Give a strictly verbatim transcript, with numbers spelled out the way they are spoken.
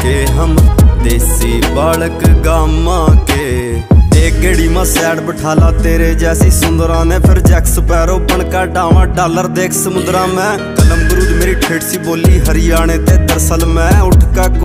के हम देसी बालक गामा के। एक गेड़ी में सैड बिठाला तेरे जैसी सुंदरा ने, फिर जैक स्पैरो बन का डावा डॉलर देख समुद्रा में। कलम गुरूज मेरी ठेठ सी बोली हरियाणे ते दरअसल मैं उठ का